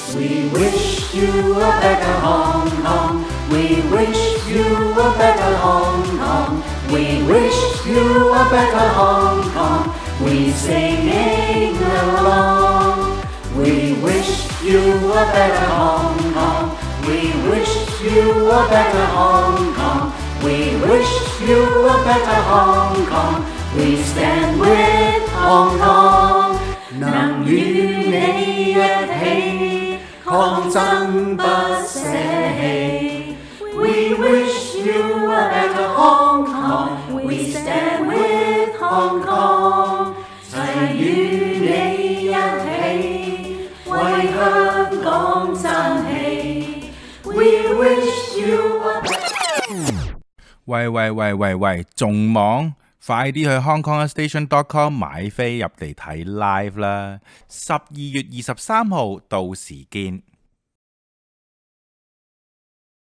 We wish you a better Hong Kong. We wish you a better Hong Kong. We wish you a better Hong Kong. We singing along. We wish you a better Hong Kong. We wish you a better Hong Kong. We wish you a better Hong Kong. We stand with Hong Kong. 能與你一起抗爭不捨棄。We wish you a better Hong Kong. We stand with Hong Kong. 齊與你一起為香港爭氣。We wish you a better。 喂，仲忙？快啲去 HongKonger Station.com 買飛入嚟睇 live 啦！12月23號到時見。